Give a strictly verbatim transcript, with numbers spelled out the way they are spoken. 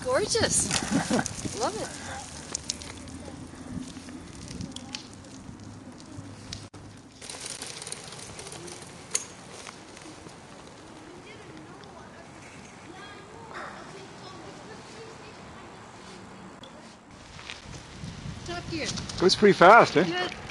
gorgeous. Love it. Top gear. Goes pretty fast, eh? Good.